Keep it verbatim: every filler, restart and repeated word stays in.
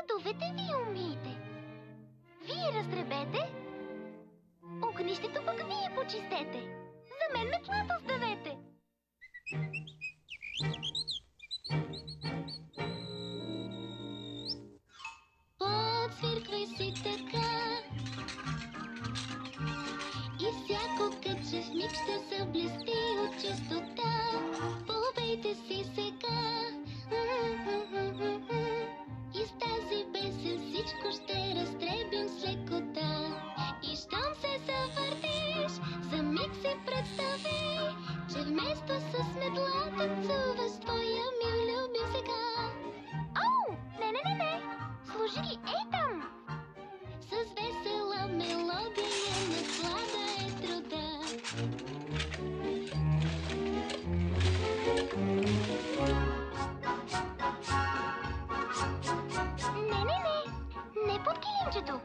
съдовете ви умийте. Вие разтребете, огнището пък вие почистете. За мен метлата оставете. Подсвирквай си така и всяко кътче в миг ще се блести от чистота. Побейте си сега и с тази песен всичко ще разтребим с лекота. И щом се завъртиш, за миг си представи, че вместо с метла танцуваш с твоя мил любим сега. Ау! Не, не, не, не! Сложи ги ей там! С весела мелодия наслада е труда. Не, не, не! Не под килимчето!